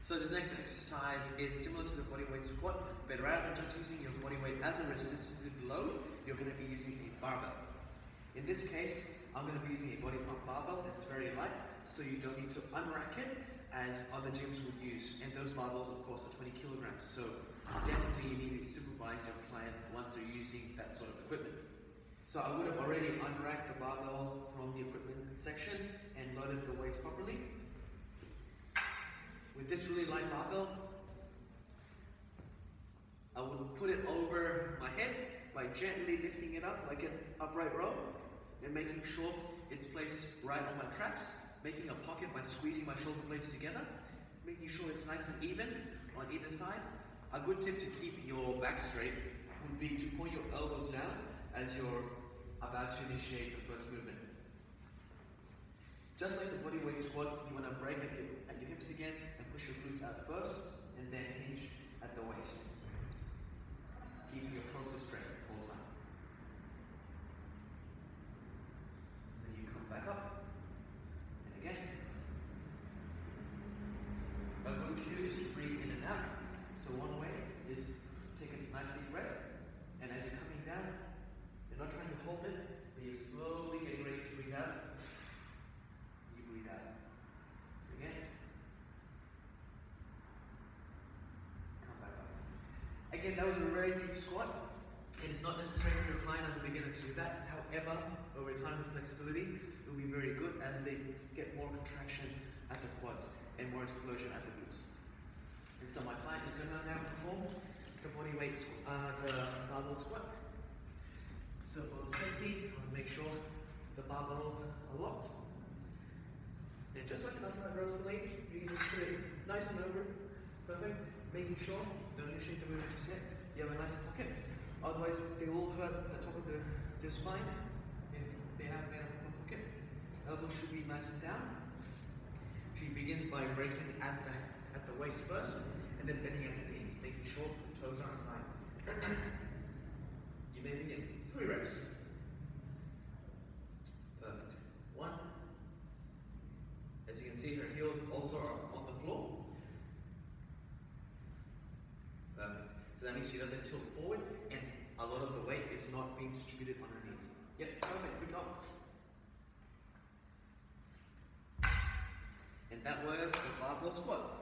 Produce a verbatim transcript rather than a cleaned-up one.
So this next exercise is similar to the bodyweight squat, but rather than just using your body weight as a resistive load, you're going to be using a barbell. In this case, I'm going to be using a body pump barbell that's very light, so you don't need to unrack it as other gyms would use. And those barbells, of course, are twenty kilograms. So definitely you need to supervise your client once they're using that sort of equipment. So I would have already unracked the barbell from the equipment section and loaded the weights properly. With this really light barbell, I would put it over my head by gently lifting it up like an upright row and making sure it's placed right on my traps, making a pocket by squeezing my shoulder blades together, making sure it's nice and even on either side. A good tip to keep your back straight would be to point your elbows down as you're about to initiate the first movement. Just like the bodyweight squat, you want to break at your, at your hips again and push your glutes out first, and then hinge at the waist. Keeping your torso straight the whole time. Then you come back up, and again. A good cue is to breathe in and out. So one way is take a nice deep breath, and as you're coming down, you're not trying to hold it, but you're slowly getting ready to breathe out. You breathe out. So again. Come back up. Again, that was a very deep squat. It is not necessary for your client as a beginner to do that. However, over time with flexibility, it will be very good as they get more contraction at the quads and more explosion at the glutes. And so my client is going to now perform the body weight, uh, the barbell squat. So for safety, I'll make sure the barbells are locked. And just like an upright row slate, you can just put it nice and over, perfect, making sure, don't initiate the movement just yet, you have a nice pocket. Otherwise, they will hurt the top of the, their spine if they haven't made a proper pocket. Elbows should be nice and down. She begins by breaking at the, at the waist first, and then bending at the knees, making sure the toes are in line. You may begin. Three reps. Perfect. One. As you can see, her heels also are on the floor. Perfect. So that means she doesn't tilt forward, and a lot of the weight is not being distributed on her knees. Yep, perfect. Good job. And that was the barbell squat.